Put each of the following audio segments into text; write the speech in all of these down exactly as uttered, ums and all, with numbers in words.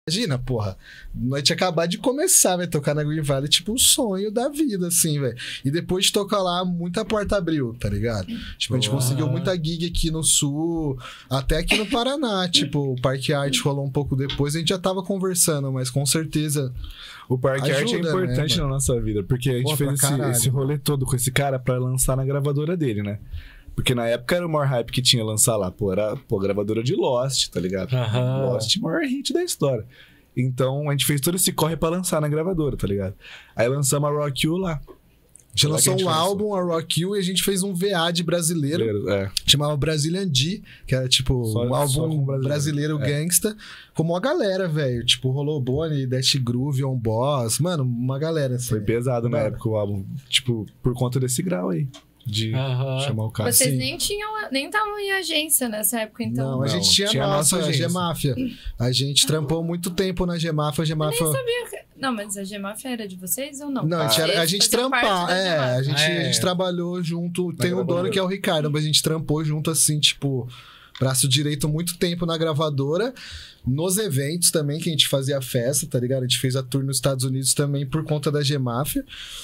Imagina, porra, nós tinha acabado de começar, velho, tocar na Green Valley, tipo, um sonho da vida, assim, velho. E depois de tocar lá, muita porta abriu, tá ligado? Tipo, a gente Boa. conseguiu muita gig aqui no Sul, até aqui no Paraná, tipo, o Parque Arte rolou um pouco depois, a gente já tava conversando, mas com certeza... O Parque Arte é Ajuda, importante né, na nossa vida, porque a gente Pô, fez pra esse, caralho. esse rolê todo com esse cara pra lançar na gravadora dele, né? Porque na época era o maior hype que tinha lançar lá. Pô, era pô, gravadora de Lost, tá ligado? Aham. Lost, maior hit da história. Então a gente fez todo esse corre pra lançar na gravadora, tá ligado? Aí lançamos a Rock You lá. A gente Lá que lançou a gente um lançou. álbum, a Rock You, e a gente fez um V A de brasileiro, É. chamava Brazilian D, que era tipo Só- um só álbum com brasileiro. brasileiro É. gangsta, com uma galera, velho. Tipo, rolou Bonnie, Dash Groove, On Boss, mano, uma galera assim. Foi pesado na Mano. época o álbum. Tipo, por conta desse grau aí. De Aham. chamar o cara. Vocês sim. nem tinham, nem estavam em agência nessa época, então. Não, a Não, gente tinha, tinha a a nossa, nossa a agência. G-Máfia. A gente trampou muito tempo na G-Máfia. A G-Máfia... Não, mas a G-Máfia era de vocês ou não? Não, a gente, era- a Vocês gente faziam parte trampava. da É, G-Máfia. a gente, É. a gente trabalhou junto. Tem um dono gravadora. que é o Ricardo, mas a gente trampou junto assim, tipo, braço direito muito tempo na gravadora. Nos eventos também, que a gente fazia festa, tá ligado? A gente fez a tour nos Estados Unidos também por conta da G-Máfia.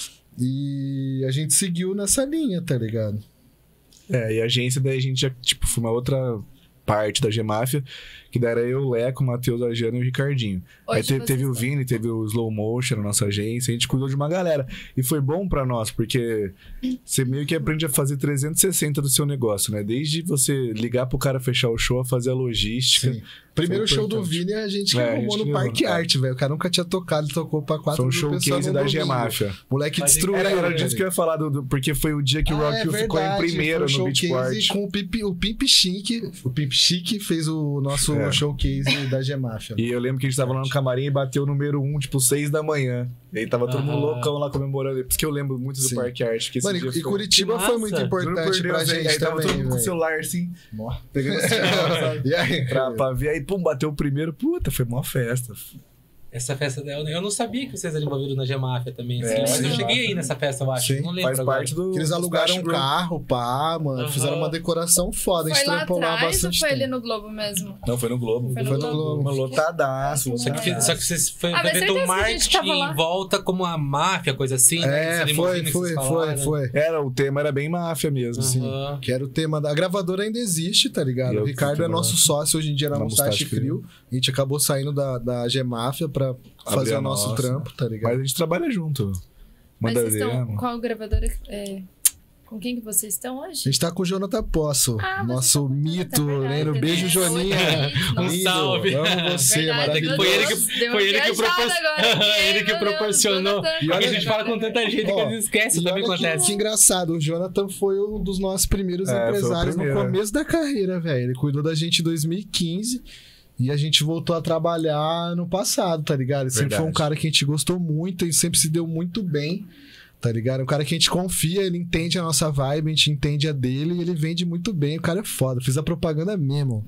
E a gente seguiu nessa linha, tá ligado? É, e a agência daí a gente já, tipo, foi uma outra parte da G-Máfia, que daí era eu, o Leco, o Matheus, a Jana e o Ricardinho. Hoje Aí te- vocês teve o estão- Vini, teve o Slow Motion na nossa agência, a gente cuidou de uma galera. E foi bom pra nós, porque você meio que aprende a fazer trezentos e sessenta do seu negócio, né? Desde você ligar pro cara fechar o show, a fazer a logística. Sim. Primeiro Foi show do importante. Vini a gente que É, a arrumou gente no levou, Parque é. Arte, velho. O cara nunca tinha tocado, ele tocou pra quatro Foi um mil pessoas showcase no da domingo. G-Máfia. Moleque Pode destruiu. Era, era velho. disso que eu ia falar, do, do- porque foi o dia que o Ah, Rock é You ficou em verdade, primeiro foi no o Beatport. showcase com o Pimp, o Pimp Chique. O Pimp Chique fez o nosso É. showcase da G-Máfia. E eu lembro que a gente tava lá no camarim e bateu o número um, tipo, seis da manhã. E aí tava todo mundo Aham. loucão lá comemorando. Por isso que eu lembro muito do Sim. Parque Arte. Que esse Mano, dia e foi- Curitiba Que foi massa. muito Juro por importante Deus, pra aí- gente aí tava todo também, mundo com o velho. celular assim, Mó. pegando esse sabe? E aí? pra, pra ver. Aí, pum, bateu o primeiro. Puta, foi uma festa. Essa festa dela, eu não sabia que vocês eram envolvidos na G-Máfia também, assim, É, mas eu sim. cheguei aí nessa festa, eu acho. Sim, não lembro Faz agora. parte do. Que eles do alugaram um Splash Group. carro, pá, mano. Aham. Fizeram uma decoração foda. A Foi gente lá trampou lá atrás ou bastante foi ali tempo. no Globo mesmo? Não, foi no Globo. Foi no Foi no Globo. Globo. Uma lotadaço. Só que, fe- lotadaço. só que vocês foi, Ah, mas foi feito um certeza que a gente tava marketing lá. em volta como a máfia, coisa assim, né? É, Esse foi, limousine que foi, vocês foi, falaram. foi. Era, o tema era bem máfia mesmo. Sim. Aham. Que era o tema da... A gravadora ainda existe, tá ligado? E O eu Ricardo fui é nosso sócio hoje em dia na na Mustache Mustache Crew. A gente acabou saindo da, da G-Máfia pra fazer a o nosso nossa. trampo, tá ligado? Mas a gente trabalha junto. Mas Manda vocês estão. ver. Qual gravadora? É, com quem que vocês estão A hoje? gente tá com o Jonathan Poço, Ah, vocês nosso estão com o mito, Jonathan, é lembra? verdade, Beijo, né? Joninha. Um Lindo, salve. Amo você, Verdade, maravilhoso. Foi ele que, Deus, deu foi uma ele que, viajada propor... agora. ele que Meu Deus, proporcionou. Jonathan. Porque a gente fala com tanta gente que Ó, às vezes esquece E também o que olha que, acontece. que engraçado, o Jonathan foi um dos nossos primeiros É, foi o empresários no primeiro. começo da carreira, velho. Ele cuidou da gente em dois mil e quinze e a gente voltou a trabalhar no passado, tá ligado? Ele sempre foi um Verdade. cara que a gente gostou muito e sempre se deu muito bem, tá ligado? É um cara que a gente confia, ele entende a nossa vibe, a gente entende a dele e ele vende muito bem. O cara é foda, fiz a propaganda mesmo.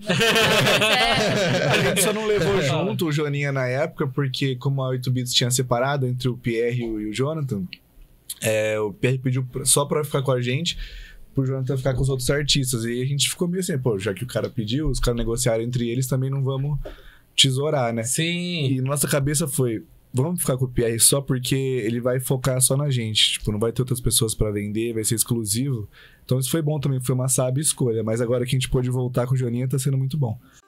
É, A gente só não levou junto o Joninha na época, porque como a oito bits tinha separado entre o Pierre e o, e o Jonathan, é, o Pierre pediu pra- só pra ficar com a gente, pro Jonathan ficar com os outros artistas. E a gente ficou meio assim, pô, já que o cara pediu, os caras negociaram entre eles, também não vamos tesourar, né? Sim. E nossa cabeça foi, vamos ficar com o Pierre só porque ele vai focar só na gente. Tipo, não vai ter outras pessoas pra vender, vai ser exclusivo. Então isso foi bom também, foi uma sábia escolha. Mas agora que a gente pôde voltar com o Joninha, tá sendo muito bom.